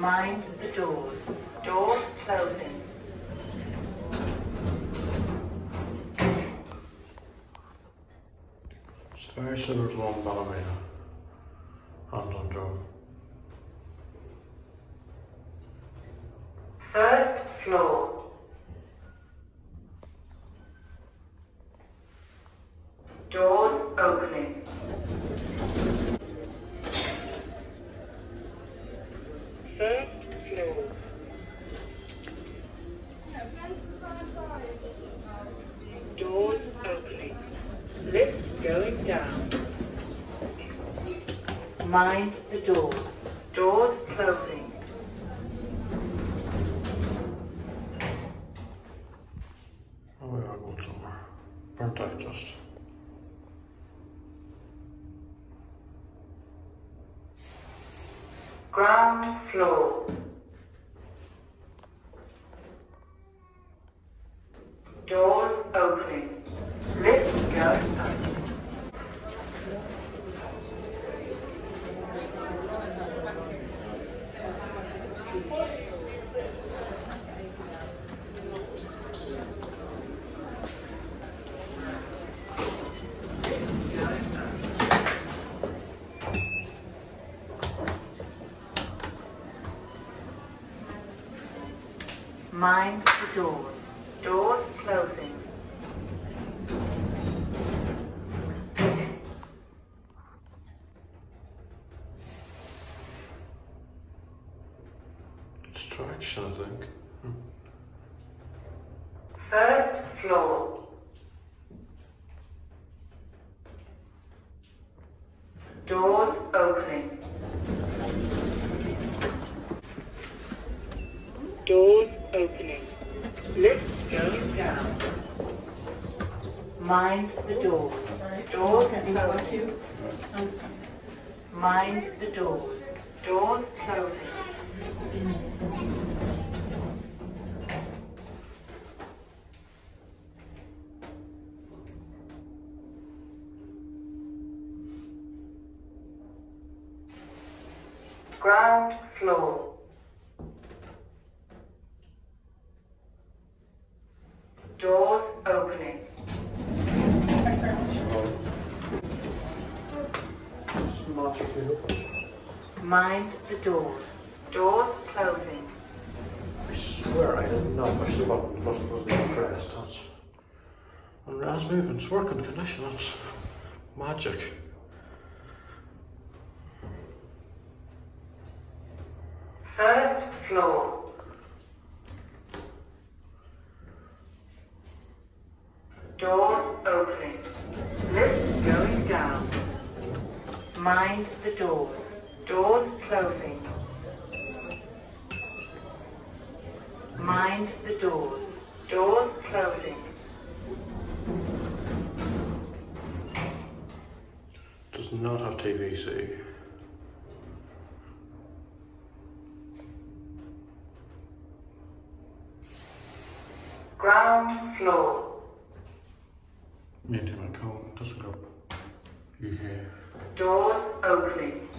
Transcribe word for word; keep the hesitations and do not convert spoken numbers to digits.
Mind the doors. Doors closing. It's very similar to one ballerina. Hand on drum. First floor. Doors opening. First floor. Doors opening. Lift going down. Mind the doors. Doors closing. Oh, we are going somewhere. Burnt out just. Ground floor. Doors opening. Lift going up. Mind the doors. Doors closing. Distraction, I think. Hmm. First floor. Doors opening. Doors opening. Lift going down. Mind the doors. Doors closing. Mind the doors. Doors closing. Ground floor. Doors opening. Thanks very much. Just magically open. Mind the doors. Doors closing. I swear I did not push the button. It wasn't supposed to be pressed. That's. And as moving, it's working condition. That's magic. First floor. Doors opening. Lift going down. Mind the doors. Doors closing. Mind the doors. Doors closing. Does not have T V C. Ground floor. By KONE, ThyssenKrupp, U K. Doors opening.